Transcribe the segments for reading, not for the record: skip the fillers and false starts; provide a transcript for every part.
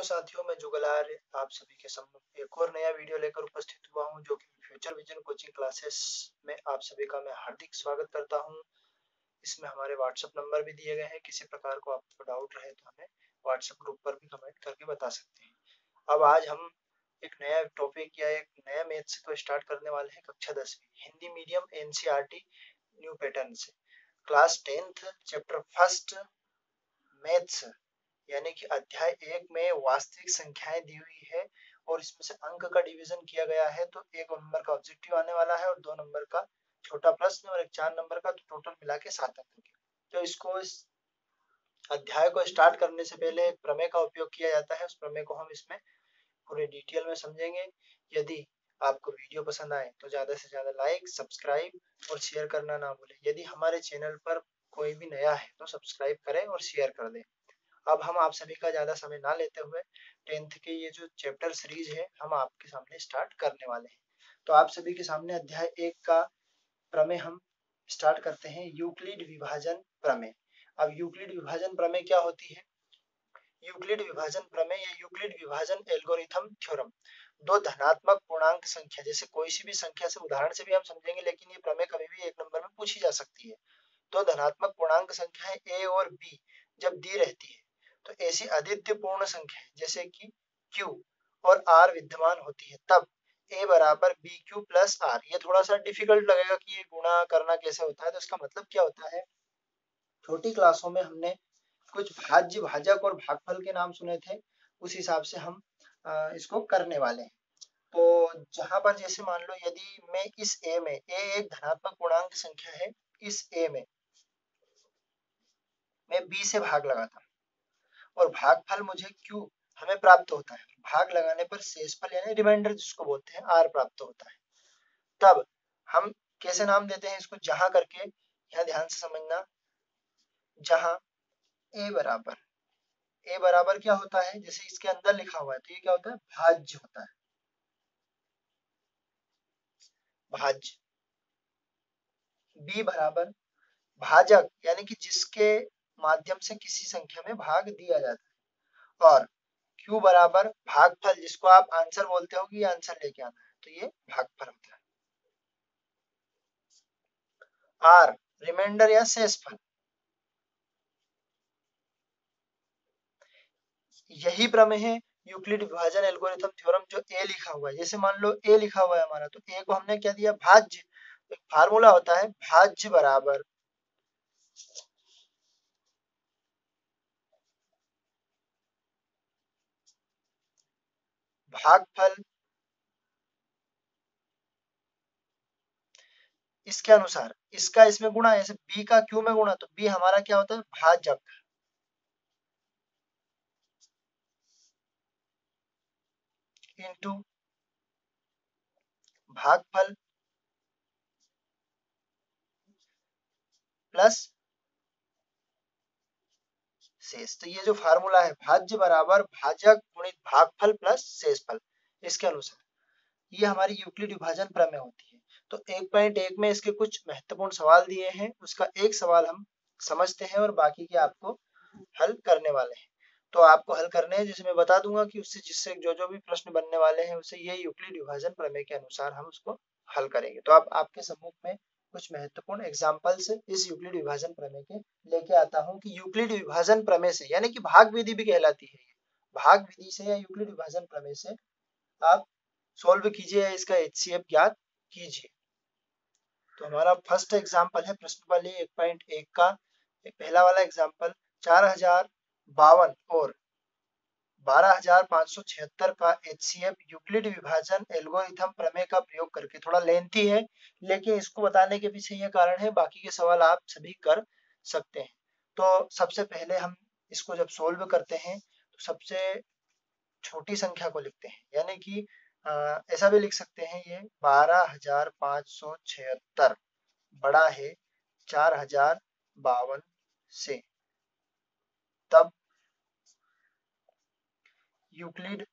Hello साथियों, मैं जुगलार आप सभी के सम्मुख एक और नया वीडियो लेकर उपस्थित हुआ हूं, जो कि फ्यूचर विजन कोचिंग क्लासेस में आप सभी का मैं हार्दिक स्वागत करता हूं। इसमें हमारे व्हाट्सएप नंबर भी दिए गए हैं। किसी प्रकार को आपको डाउट रहे तो हमें व्हाट्सएप ग्रुप पर भी कमेंट करके बता सकते हैं। अब आज हम एक नया टॉपिक या एक नया मैथ्स को स्टार्ट करने वाले हैं। कक्षा 10वीं Hindi medium NCERT new pattern से class 10th chapter first maths, यानी कि अध्याय 1 में वास्तविक संख्याएं दी हुई है और इसमें से अंक का डिवीजन किया गया है। तो 1 नंबर का ऑब्जेक्टिव आने वाला है और 2 नंबर का छोटा प्रश्न और एक 4 नंबर का, तो टोटल मिला के 7 अंक के। तो इस अध्याय को स्टार्ट करने से पहले एक प्रमेय का उपयोग किया जाता है। उस प्रमेय को हम इसमें पूरे डिटेल में समझेंगे। यदि आपको वीडियो पसंद आए तो ज्यादा से ज्यादा लाइक, सब्सक्राइब और शेयर करना ना भूलें। यदि हमारे चैनल पर कोई भी नया है तो सब्सक्राइब करें और शेयर कर दें। अब हम आप सभी का ज्यादा समय ना लेते हुए 10th के ये जो चैप्टर सीरीज है हम आपके सामने स्टार्ट करने वाले हैं। तो आप सभी के सामने अध्याय 1 का प्रमेय हम स्टार्ट करते हैं। यूक्लिड विभाजन प्रमेय। अब यूक्लिड विभाजन प्रमेय क्या होती है? यूक्लिड विभाजन प्रमेय या यूक्लिड विभाजन एल्गोरिथम थ्योरम, दो धनात्मक पूर्णांक संख्या, जैसे कोई सी भी संख्या से उदाहरण से भी हम समझेंगे, लेकिन ये प्रमेय कभी भी 1 नंबर में पूछी जा सकती है। तो धनात्मक पूर्णांक संख्याएं a और b जब दी रहती है तो ऐसी अद्वितीय पूर्ण संख्याएं जैसे कि q और r विद्यमान होती है, तब a बराबर बी क्यू प्लस आर। ये थोड़ा सा डिफिकल्ट लगेगा कि ये गुणा करना कैसे होता है। तो इसका मतलब क्या होता है, छोटी क्लासों में हमने कुछ भाज्य, भाजक और भागफल के नाम सुने थे, उस हिसाब से हम इसको करने वाले हैं। तो जहां पर जैसे मान लो यदि मैं इस a में, a एक धनात्मक पूर्णांक संख्या है, इस a में मैं b से भाग लगाता हूं और भागफल मुझे q हमें प्राप्त होता है। भाग लगाने पर शेषफल यानी रिमाइंडर जिसको बोलते हैं r प्राप्त होता है। तब हम कैसे नाम देते हैं इसको, जहां करके, यहां ध्यान से समझना, जहां a बराबर क्या होता है, जैसे इसके अंदर लिखा हुआ है तो ये क्या होता है, भाज्य होता है, भाज्य। b बराबर भाजक, यानी कि जिसके माध्यम से किसी संख्या में भाग दिया जाता है। और q बराबर भागफल, जिसको आप आंसर बोलते हो कि ये आंसर लेके आना है, तो ये भागफल होता है। r रिमाइंडर या शेषफल। यही प्रमेय है यूक्लिड विभाजन एल्गोरिथम थ्योरम, जो a लिखा हुआ है। जैसे मान लो a लिखा हुआ है हमारा, तो a को हमने क्या दिया, भाज्य। एक फार्मूला होता है, भाज्य बराबर भागफल इसके अनुसार, इसका इसमें गुणा, जैसे b का q में गुणा, तो b हमारा क्या होता है, भाजक, इंटू भागफल प्लस शेष। तो ये जो फार्मूला है, भाज्य बराबर भाजक गुणित भागफल प्लस शेषफल, इसके अनुसार ये हमारी यूक्लिड विभाजन प्रमेय होती है। तो 1.1 में इसके कुछ महत्वपूर्ण सवाल दिए हैं, उसका एक सवाल हम समझते हैं और बाकी के आपको हल करने वाले हैं। तो आपको हल करने हैं, जैसे मैं बता दूंगा कि उससे जिससे जो जो भी प्रश्न बनने वाले हैं उसे ये यूक्लिड विभाजन प्रमेय के अनुसार हम उसको हल करेंगे। तो आप आपके सम्मुख में कुछ महत्वपूर्ण एग्जाम्पल्स इस यूक्लिड विभाजन प्रमेय के लेके आता हूं कि यूक्लिड विभाजन प्रमेय से, यानी कि भाग विधि भी कहलाती है, भाग विधि से या यूक्लिड विभाजन प्रमेय से आप सोल्व कीजिए, इसका HCF ज्ञात कीजिए। तो हमारा फर्स्ट एग्जाम्पल है प्रश्न वाले 1.1 का। पहला वाला एग्जाम्पल, 4052 और 12576 का HCF यूक्लिड विभाजन एल्गोरिथम प्रमेय का प्रयोग करके। थोड़ा लेंथी है, लेकिन इसको बताने के पीछे ये कारण है, बाकी के सवाल आप सभी कर सकते हैं। तो सबसे पहले हम इसको जब सोल्व करते हैं तो सबसे छोटी संख्या को लिखते हैं, यानी कि ऐसा भी लिख सकते हैं, ये 12576 बड़ा है 4052 से। तब यूक्लिड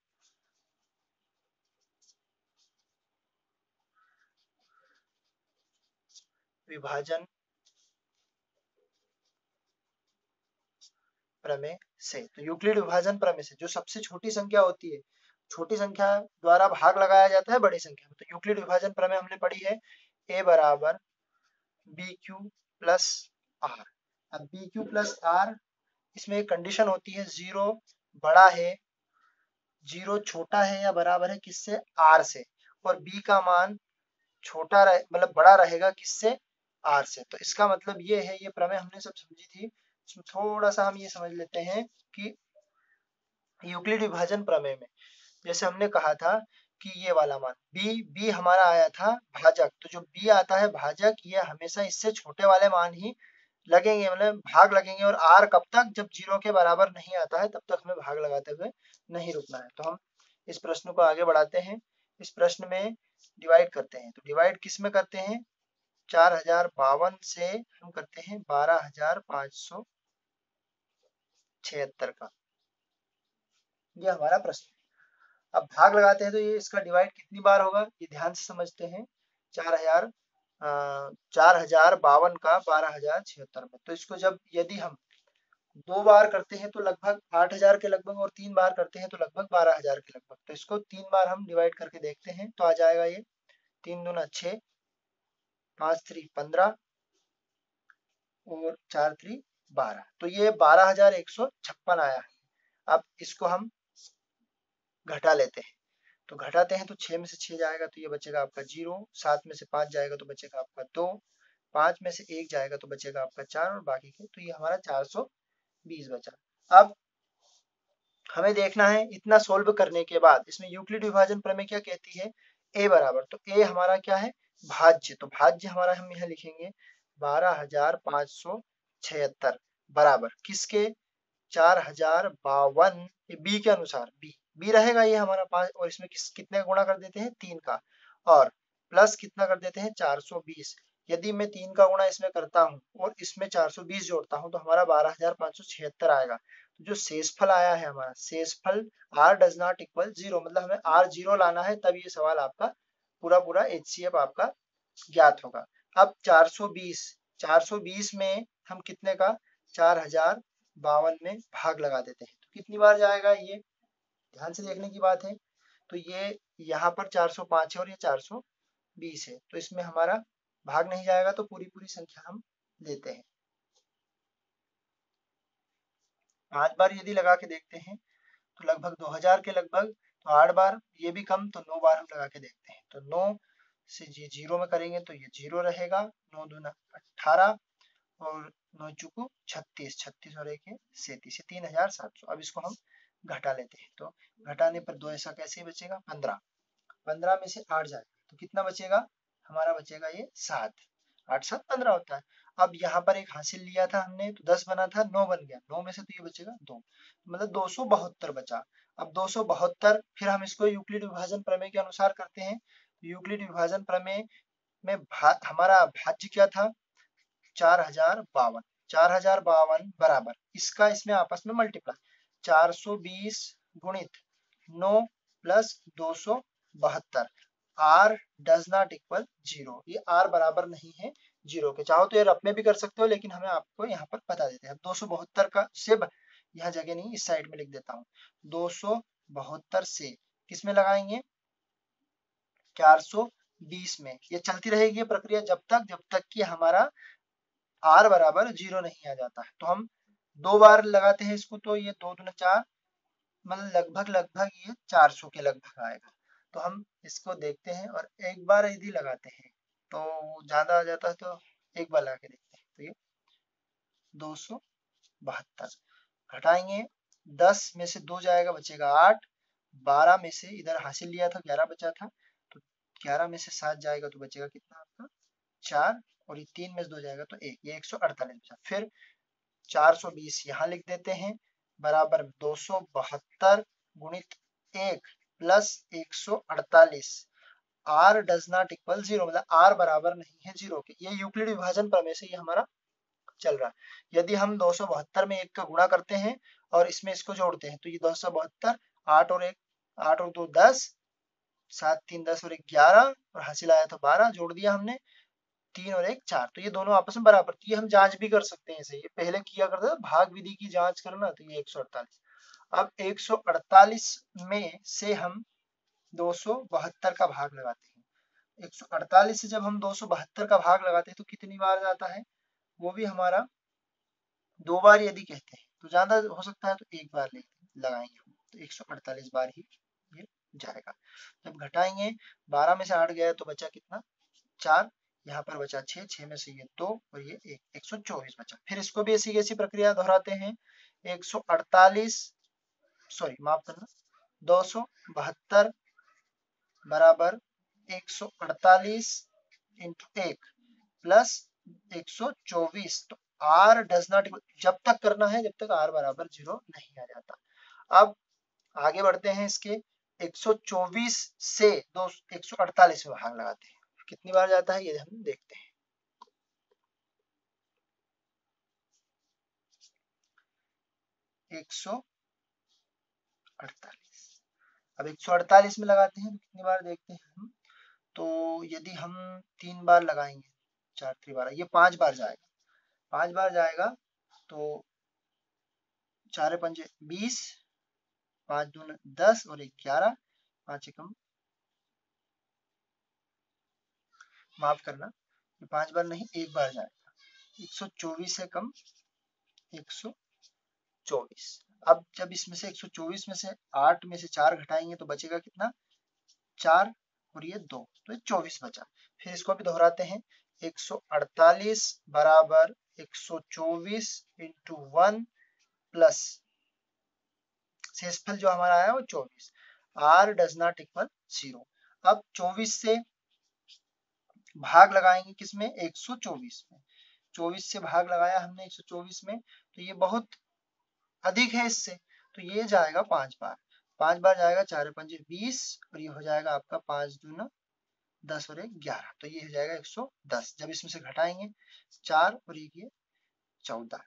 विभाजन प्रमेय से। तो यूक्लिड विभाजन प्रमेय से जो सबसे छोटी संख्या होती है, छोटी संख्या द्वारा भाग लगाया जाता है बड़ी संख्या में, तो यूक्लिड विभाजन प्रमेय हमने पढ़ी है a बराबर बी क्यू प्लस आर। अब बी क्यू प्लस आर, इसमें एक कंडीशन होती है, जीरो बड़ा है, जीरो छोटा है या बराबर है किससे, आर से, और बी का मान छोटा मतलब बड़ा रहेगा किससे, आर से। तो इसका मतलब ये है, ये प्रमेय हमने सब समझी थी, इसमें थोड़ा सा हम ये समझ लेते हैं कि यूक्लिड विभाजन प्रमेय में जैसे हमने कहा था कि ये वाला मान बी हमारा आया था भाजक, तो जो बी आता है भाजक, ये हमेशा इससे छोटे वाले मान ही लगेंगे, मतलब भाग लगेंगे, और आर कब तक, जब जीरो के बराबर नहीं आता है तब तक हमें भाग लगाते हुए नहीं रुकना है। तो हम इस प्रश्न को आगे बढ़ाते हैं। इस प्रश्न में डिवाइड करते हैं, तो डिवाइड किस में करते हैं, 4052 से हम करते हैं 12576 का, ये हमारा प्रश्न। अब भाग लगाते हैं तो ये इसका डिवाइड कितनी बार होगा, ये ध्यान से समझते हैं। 4052 का 12076 में, तो इसको जब यदि हम 2 बार करते हैं तो लगभग 8000 के लगभग, और 3 बार करते हैं तो लगभग 12000 के लगभग। तो इसको 3 बार हम डिवाइड करके देखते हैं, तो आ जाएगा ये 3 दूना 6, 5 3 15 और 4 3 12, तो ये 12156 आया है। अब इसको हम घटा लेते हैं, तो घटाते हैं तो 6 में से 6 जाएगा तो ये बचेगा आपका 0, 7 में से 5 जाएगा तो बचेगा आपका 2, 5 में से 1 जाएगा तो बचेगा आपका 4, और बाकी के, तो ये हमारा 420 बचा। अब हमें देखना है इतना सोल्व करने के बाद इसमें यूक्लिड विभाजन प्रमेय क्या कहती है, a बराबर, तो a हमारा क्या है, भाज्य, तो भाज्य हमारा हम यहाँ लिखेंगे 12576 बराबर किसके, 4052, बी के अनुसार, बी रहेगा ये हमारा 5, और इसमें कितने गुणा कर देते हैं, 3 का, और प्लस कितना कर देते हैं, 420। यदि मैं 3 का गुणा इसमें करता हूँ और इसमें 420 जोड़ता हूँ तो हमारा 12576 आएगा। तो जो शेषफल आया है हमारा, शेषफल r डज नॉट इक्वल 0, मतलब हमें r 0 लाना है, तब ये सवाल आपका पूरा HCF आपका ज्ञात होगा। अब 420 में हम कितने का, 4052 में भाग लगा देते हैं, तो कितनी बार जाएगा, ये ध्यान से देखने की बात है। तो ये यहाँ पर 405 है और ये 420 है, तो इसमें हमारा भाग नहीं जाएगा, तो पूरी संख्या हम लेते हैं। 5 बार यदि लगा के देखते हैं तो लगभग 2000 के लगभग, तो 8 बार, ये भी कम, तो 9 बार हम लगा के देखते हैं। तो 9 से ये 0 में करेंगे तो ये 0 रहेगा, 9 दूना 18 और 9 चुकू 36, 36 और 1 है 37, 3700। अब इसको हम घटा लेते हैं, तो घटाने पर 2 ऐसा कैसे बचेगा, 15, 15 में से 8 जाएगा तो कितना बचेगा, हमारा बचेगा ये 7, 8 7 15 होता है। अब यहाँ पर एक हासिल लिया था हमने, तो 10 बना था, 9 बन गया, 9 में से तो ये बचेगा 2, मतलब 272 बचा। अब 272, फिर हम इसको यूक्लिड विभाजन प्रमेय के अनुसार करते हैं। यूक्लिड विभाजन प्रमेय में हमारा भाज्य क्या था, 4052, 4052 बराबर इसका इसमें आपस में मल्टीप्लाई, 420 गुणित 9 plus 272, r does not equal 0, ये r बराबर नहीं है 0 के। चाहो तो ये रफ में भी कर सकते हो, लेकिन हमें आपको यहाँ पर बता देते हैं। 272 का से यहाँ जगह नहीं, इस साइड में लिख देता हूँ, 272 से किस में लगाएंगे, 420 में। ये चलती रहेगी ये प्रक्रिया जब तक कि हमारा r बराबर 0 नहीं आ जाता है। तो हम 2 बार लगाते हैं इसको, तो ये 2 दूना 4, मतलब लगभग ये 400 के लगभग आएगा। तो हम इसको देखते हैं और एक बार यदि लगाते हैं तो ज्यादा आ जाता है, तो एक बार लगा के देखते हैं। तो ये 272 घटाएंगे, 10 में से 2 जाएगा बचेगा 8, 12 में से इधर हासिल लिया था 11 बचा था, तो 11 में से 7 जाएगा तो बचेगा कितना आपका 4, और ये 3 में से 2 जाएगा तो 1, ये 148 बचा। फिर 420 यहाँ लिख देते हैं, बराबर 272 गुणित 1 plus 148, r does not equal 0, मतलब r बराबर नहीं है 0 के। ये यूक्लिड विभाजन प्रमेय से ये हमारा चल रहा है। यदि हम 272 में 1 का गुणा करते हैं और इसमें इसको जोड़ते हैं, तो ये 272, 8 और 1, 8 और 2 10, 7 3 10 और 1 11, और हासिल आया था 12, जोड़ दिया हमने, 3 और 1 4, तो ये दोनों आपस में बराबर, तो ये हम जांच भी कर सकते हैं। ये पहले किया करता था भाग विधि की जांच करना, तो ये 148। अब 148 में से हम 272 का भाग लगाते हैं। 148 से जब हम 272 का भाग लगाते हैं तो कितनी बार जाता है, वो भी हमारा 2 बार यदि कहते हैं तो ज्यादा हो सकता है तो 1 बार लगाएंगे हम, तो 148 बार ही ये जाएगा। जब घटाएंगे 12 में से 8 गया तो बचा कितना 4, यहाँ पर बचा 6, 6 में से ये 2 और ये 1, 124 बचा। फिर इसको भी ऐसी ऐसी प्रक्रिया दोहराते हैं। 148 सॉरी माफ करना 272 बराबर 148 इंटू 1 प्लस 124, तो r डज नॉट, जब तक करना है जब तक r बराबर 0 नहीं आ जाता। अब आगे बढ़ते हैं, इसके 124 से 148 में भाग लगाते हैं, कितनी बार जाता है ये हम देखते हैं। 148, अब 148 में लगाते हैं तो कितनी बार देखते हैं हम, तो यदि हम 3 बार लगाएंगे 4 3 12, ये 5 बार जाएगा, 5 बार जाएगा तो 4 पंजे 20, 5 दूनी 10 और 1 11, 5 एकम माफ करना, ये 5 बार नहीं 1 बार जाएगा, 124 से कम 124। अब जब इसमें से 124 में से 8 में से 4 घटाएंगे तो बचेगा कितना 4 और ये 2, तो ये 24 बचा। फिर इसको भी दोहराते हैं, 148 बराबर 124 इंटू 1 प्लस शेषफल जो हमारा आया वो 24, r डज नॉट इक्वल 0। अब 24 से भाग लगाएंगे किसमें 124 में, 24 से भाग लगाया हमने 124 में, तो ये बहुत अधिक है इससे, तो ये जाएगा 5 बार, 5 बार जाएगा, 4 पंजे 20 और ये हो जाएगा आपका 5 दूना 10 और 1 11, तो ये हो जाएगा 110। जब इसमें से घटाएंगे 4 और 1 ये 14,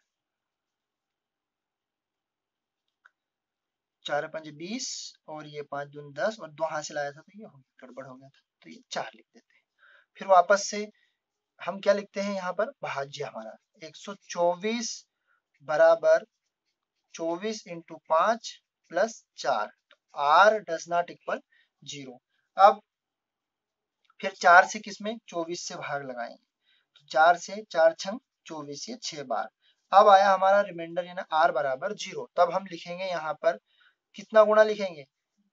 4 पंजे 20 और ये 5 दूनी 10 और 2 हाथ से लाया था तो ये गड़बड़ हो गया था, तो ये 4 लिख देते हैं। फिर वापस से हम क्या लिखते हैं यहाँ पर भाज्य हमारा 124 बराबर 24 into 5 plus 4, r does not equal 0। अब फिर 4 से किसमें 24 से भाग लगाएंगे, तो 4 से 4 छंग 24, ये 6 बार। अब आया हमारा रिमाइंडर यानी r बराबर 0, तब हम लिखेंगे यहाँ पर कितना गुणा लिखेंगे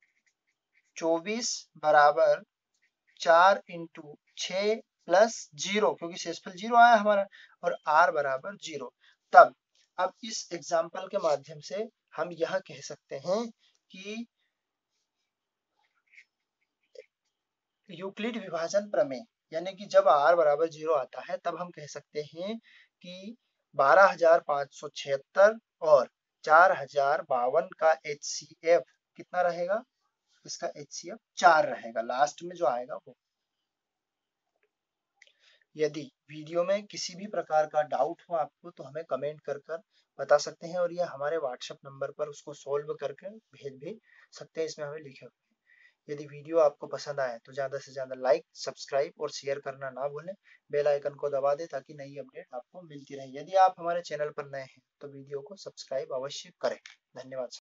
24 बराबर 4 इंटू 6 प्लस 0, क्योंकि शेषफल 0 आया हमारा, और r बराबर 0। तब अब इस एग्जाम्पल के माध्यम से हम यह कह सकते हैं कि यूक्लिड विभाजन प्रमेय, यानी कि जब r बराबर 0 आता है तब हम कह सकते हैं कि 12,576 और 4,052 का HCF कितना रहेगा, इसका HCF 4 रहेगा, लास्ट में जो आएगा वो। यदि वीडियो में किसी भी प्रकार का डाउट हो आपको तो हमें कमेंट कर बता सकते हैं, और यह हमारे व्हाट्सएप नंबर पर उसको सॉल्व करके भेज भी सकते हैं, इसमें हमें लिखे हुए। यदि वीडियो आपको पसंद आए तो ज़्यादा से ज़्यादा लाइक, सब्सक्राइब और शेयर करना ना भूलें। बेल आइकन को दबा दें ताकि नई अपडेट आपको मिलती रहे। यदि आप हमारे चैनल पर नए हैं तो वीडियो को सब्सक्राइब अवश्य करें। धन्यवाद।